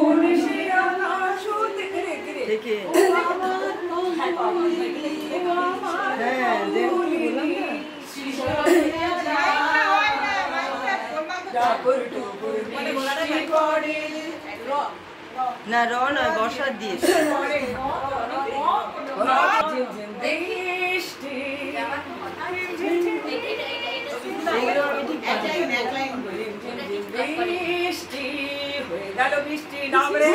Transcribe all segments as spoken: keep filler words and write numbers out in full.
না র নয় বর্ষার দিয়ে বৃষ্টি নামরে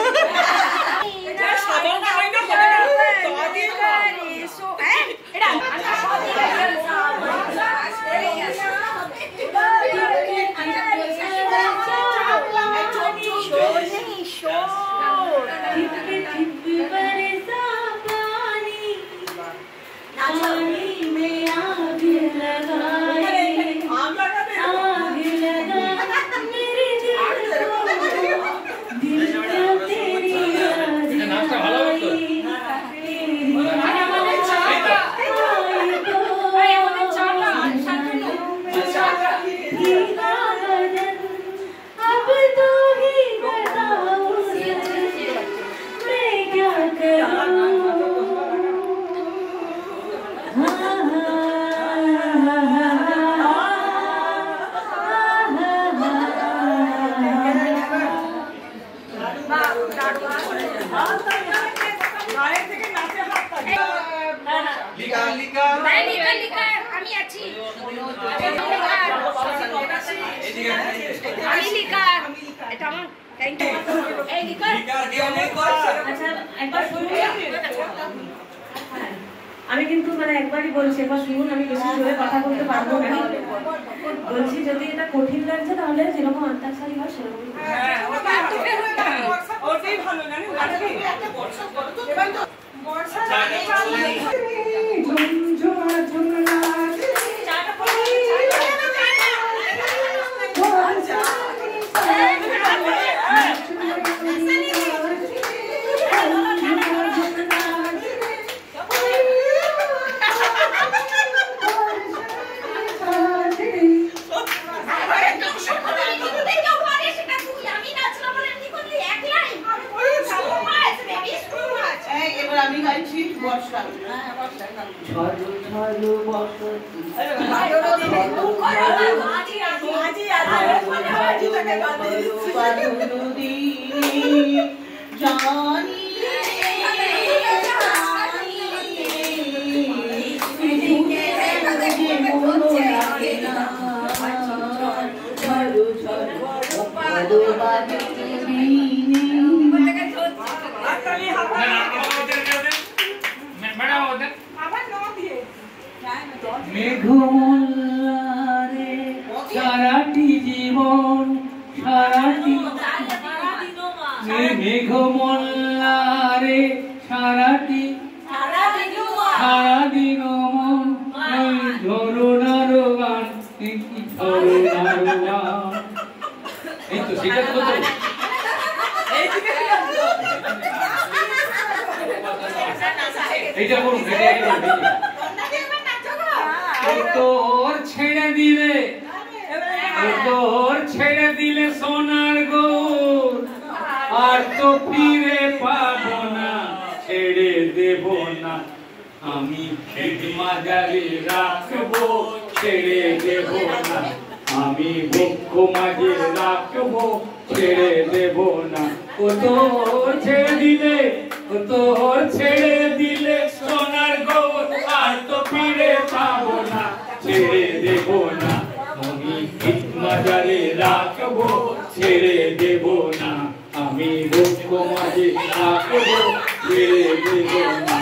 আমি কিন্তু মানে একবারই বলছি এবার শুনুন আমি বেশি জোরে কথা বলতে পারবো না বলছি যদি এটা কঠিন লাগছে তাহলে যেরকম অন্তাক্ষরী হয় সেরকম হ্যাঁ ওটাই ভালো জানেন একটা বর্ষা করো তো এবার তো বর্ষা ঝুমঝুমা ঝুমনা চাটা পড়ে মেঘমল্লারে সারাটি জীবন সারাটি মেঘমল্লারে সারাটি সারাদিন মন ঝরনার গান ঝরনার গান এই তো সেটা তো এইটা করুন তোর ছেড়ে দিলে তোর ছেড়ে দিলে সোনার গৌর আর তো ফিরে পাবো না ছেড়ে দেব না আমি খেত মাঝারে রাখবো ছেড়ে দেব না আমি বক্ষ মাঝে রাখবো ছেড়ে দেব না ও তোর ছেড়ে দিলে ও তোর ছেড়ে দিলে সোনার গৌর আর তো ফিরে পাবো না ছেড়ে দেব না আমি খেত মাঝারে রাখবো ছেড়ে দেব না আমি বক্ষ মাঝে রাখবো ছেড়ে দেব না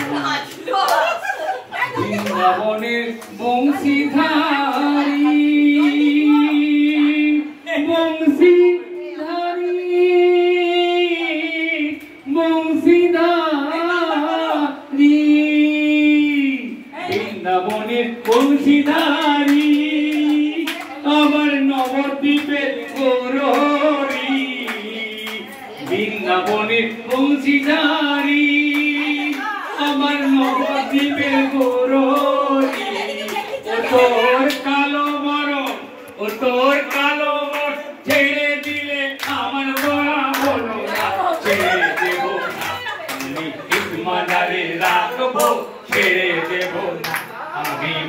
বৃন্দাবনের বংশীধারী বংশীধারী বংশীধারী বৃন্দাবনের বংশীধারী আমার নবদ্বীপের গৌরহরি বৃন্দাবনের বংশীধারী আমার নবদ্বীপের গৌরহরি ও তোর কালো মরণ ও তোর কালো মরণ ছেড়ে দিলে আমার বড় হলো না ছেড়ে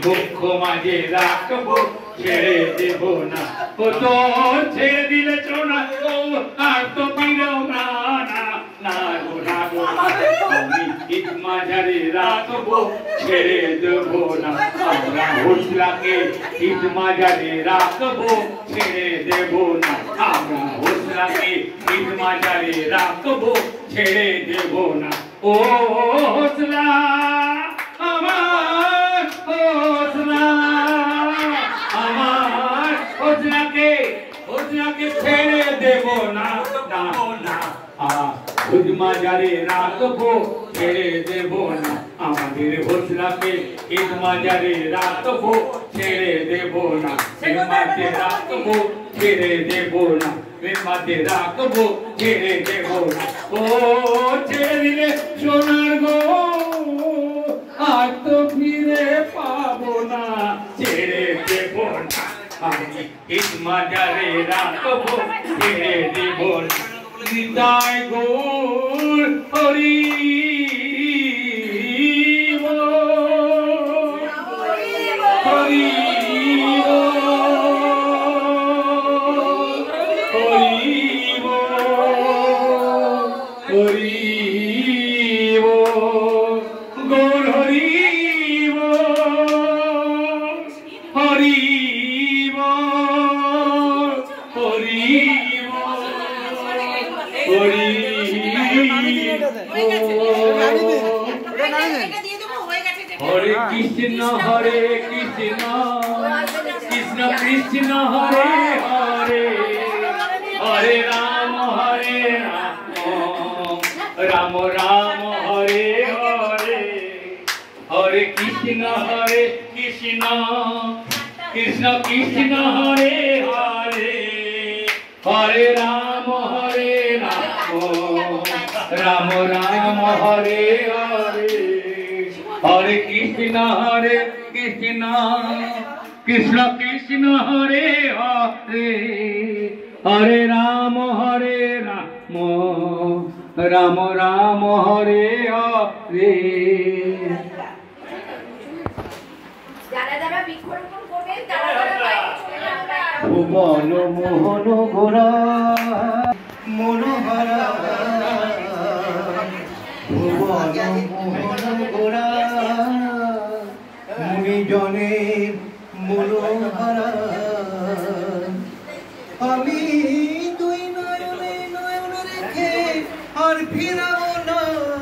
দুঃখ মাঝে রাখবো ছেড়ে দেব না ও তোর ছেড়ে দিলে চোনা ও আর তো ফিরেও না না গো না গো আমি ঈদ মাঝারে রাখবো ছেড়ে দেব না আমরা হোসলাকে ঈদ মাঝারে রাখবো ছেড়ে দেব না আমরা হোসলাকে ঈদ মাঝারে রাখবো ছেড়ে দেব না ও হোসলা আমার হোসলা আমার হোসলাকে হোসলাকে ছেড়ে দেব না না না ঈদ মাঝারে রাখবো ছেড়ে দেব না আমাদের হোসলাকে ঈদ মাঝারে রাখবো ছেড়ে দেব না মাঝে রাখবো ছেড়ে দেব না মাঝে রাখবো ছেড়ে দেব না ও ছেড়ে দিলে সোনার গো আর তো ফিরে পাবো না ছেড়ে দেব না আমি ঈদ মাঝারে রাখবো ছেড়ে দেব না নিতাই গৌর হরি হরি হরে কৃষ্ণ হরে কৃষ্ণ কৃষ্ণ কৃষ্ণ হরে হরে হরে রাম হরে রাম রাম রাম হরে হরে হরে কৃষ্ণ হরে কৃষ্ণ কৃষ্ণ কৃষ্ণ হরে হরে হরে রাম হরে রাম রাম রাম হরে হরে হরে কৃষ্ণ হরে কৃষ্ণ কৃষ্ণ কৃষ্ণ হরে হরে হরে রাম হরে রাম রাম রাম হরে হরে ভুবন মোহন গোরা মনোহরা ভুবন মোহন গোরা মুনিজনের মনোহরা আমি দুই নয়নে নয়ন রেখে আর ফিরাবো না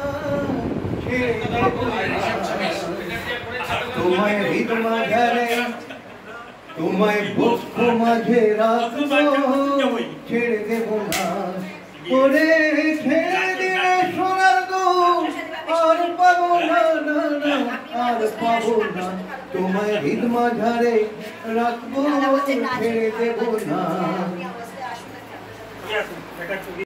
তোমায় হৃদ মাঝারে তোমায় বক্ষ মাঝে রাখবো ছেড়ে দেব না ওরে ছেড়ে দিলে সোনার গো আর পাবো না না না আর পাবো না তোমায় হৃদ মাঝারে রাখবো ছেড়ে দেব না।